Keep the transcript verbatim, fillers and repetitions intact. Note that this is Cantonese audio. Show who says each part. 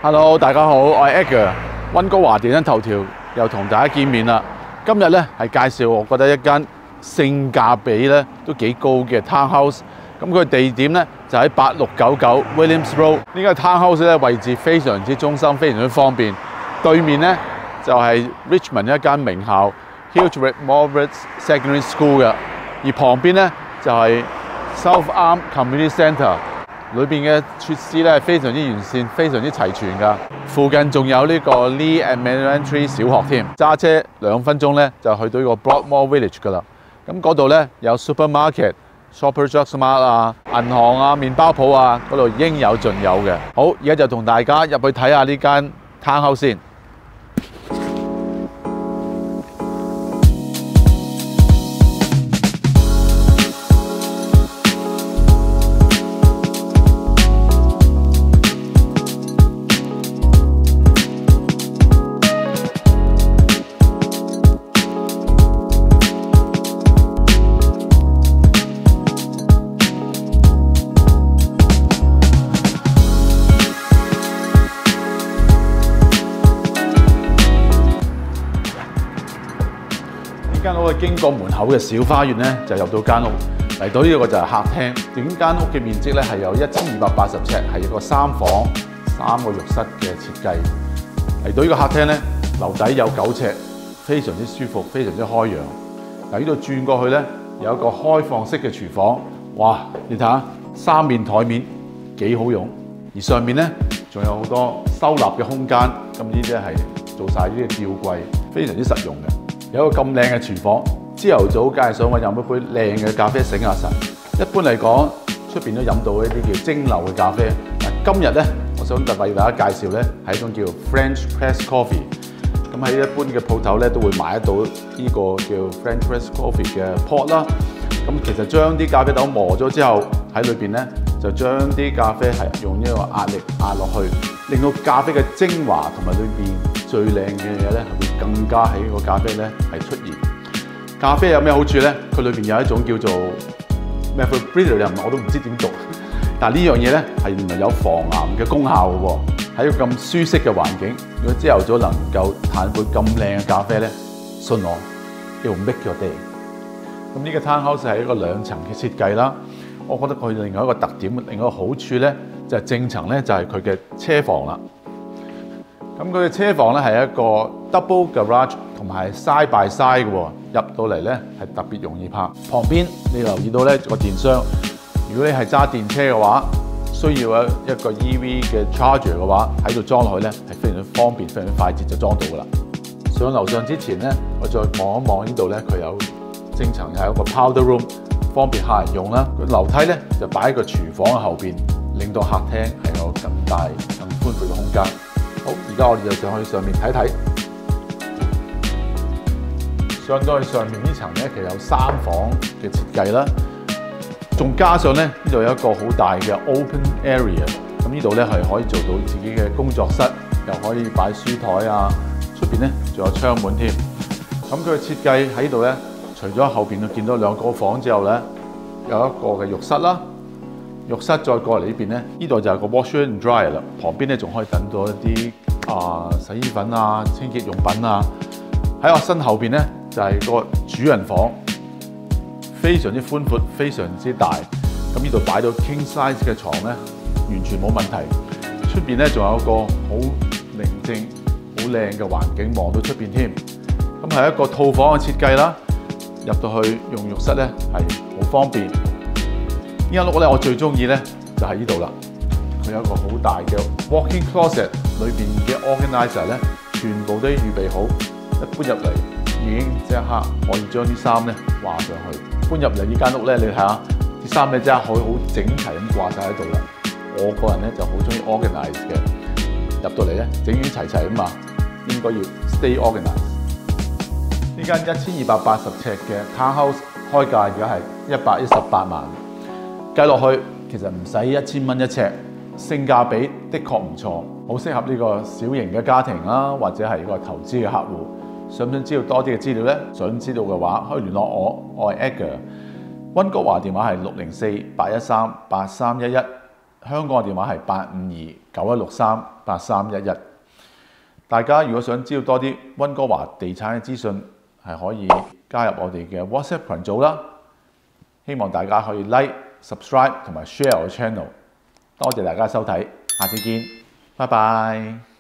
Speaker 1: Hello， 大家好，我係 Edgar， 溫哥華電燈頭條又同大家見面啦。今日咧係介紹我覺得一間性價比咧都幾高嘅 townhouse。咁佢地點咧就喺八六九九 Williams Road。呢間 townhouse 咧位置非常之中心，非常之方便。對面咧就係 Richmond 一間名校 Hildreth Morris Secondary School 嘅，而旁邊咧就係 South Arm Community Centre。 裏邊嘅設施咧非常之完善，非常之齊全㗎。附近仲有呢個 Lee Elementary 小學添，揸車兩分鐘咧就去到呢個 Broadmoor Village 㗎啦。咁嗰度咧有 supermarket、Shoppers Drug Mart 啊、銀行啊、麵包鋪啊，嗰度應有盡有嘅。好，而家就同大家入去睇下呢間 townhouse 先。 間屋經過門口嘅小花園咧，就入到間屋。嚟到呢個就係客廳。整間屋嘅面積咧係有一千二百八十尺，係一個三房三個浴室嘅設計。嚟到呢個客廳咧，樓底有九尺，非常之舒服，非常之開揚。嗱，呢度轉過去咧，有一個開放式嘅廚房。哇！你睇下三面台面幾好用，而上面咧仲有好多收納嘅空間。咁呢啲係做晒呢啲吊櫃，非常之實用嘅。 有一個咁靚嘅廚房，朝頭早梗係想揾飲一杯靚嘅咖啡醒下神。一般嚟講，出邊都飲到一啲叫蒸餾嘅咖啡。嗱，今日咧，我想特別為大家介紹咧係一種叫 French Press Coffee。咁喺一般嘅鋪頭咧都會買得到呢個叫 French Press Coffee 嘅 pot 啦。咁其實將啲咖啡豆磨咗之後，喺裏邊咧就將啲咖啡係用呢個壓力壓落去，令到咖啡嘅精華同埋裏邊最靚嘅嘢咧，係會更加喺個咖啡咧係出現。咖啡有咩好處咧？佢裏邊有一種叫做 methylbromide， 我都唔知點讀。但係呢樣嘢咧係原來有防癌嘅功效嘅喎。喺個咁舒適嘅環境，如果朝頭早能夠嘆杯咁靚嘅咖啡咧，信我，it will make your day。咁呢個 townhouse 係一個兩層嘅設計啦。我覺得佢另外一個特點，另外一個好處咧就係正層咧就係佢嘅車房啦。 咁佢嘅車房咧係一個 double garage 同埋 side by side 嘅喎，入到嚟咧係特別容易泊。旁邊你留意到咧個電箱，如果你係揸電車嘅話，需要一一個 E V 嘅 charger 嘅話，喺度裝落去咧係非常之方便，非常之快捷就裝到噶啦。上樓上之前咧，我再望一望呢度咧，佢有正層係一個 powder room， 方便客人用啦。樓梯咧就擺喺個廚房嘅後邊，令到客廳係有更大、更寬闊嘅空間。 好，而家我哋就上去上面睇睇。上到去上面呢層咧，其實有三房嘅設計啦，仲加上咧呢度有一個好大嘅 open area。咁呢度咧係可以做到自己嘅工作室，又可以擺書台啊。出邊咧仲有窗門添。咁佢嘅設計喺度咧，除咗後邊見到兩個房之後咧，有一個嘅浴室啦。 浴室再過嚟呢邊咧，呢度就係個 washer and dryer 啦。旁邊咧仲可以等到一啲啊洗衣粉啊、清潔用品啊。喺我身後邊咧就係個主人房，非常之寬闊，非常之大。咁呢度擺到 king size 嘅床咧，完全冇問題。出邊咧仲有一個好寧靜、好靚嘅環境，望到出邊添。咁係一個套房嘅設計啦。入到去用浴室咧係好方便。 呢間屋咧，我最中意咧就係呢度啦。佢有一個好大嘅 walk-in closet， 裏邊嘅 organizer 咧全部都預備好，一搬入嚟已經即刻可以將啲衫咧掛上去。搬入嚟呢間屋咧，你睇下啲衫咧真係可以好整齊咁掛晒喺度啦。我個人咧就好中意 organize 嘅，入到嚟咧整整齊齊啊嘛，應該要 stay organized。呢間一千二百八十尺嘅 townhouse 開價而家係一百一十八萬。 計落去其實唔使一千蚊一尺，性價比的確唔錯，好適合呢個小型嘅家庭啦，或者係一個投資嘅客戶。想唔想知道多啲嘅資料咧？想知道嘅話，可以聯絡我，我係 Edgar。溫哥華電話係六零四八一三八三一一，香港嘅電話係八五二九一六三。 八三一一。大家如果想知道多啲溫哥華地產嘅資訊，係可以加入我哋嘅 WhatsApp 群組啦。希望大家可以 like、subscribe 同埋 share 我嘅 channel。多謝大家收睇，下次見，拜拜。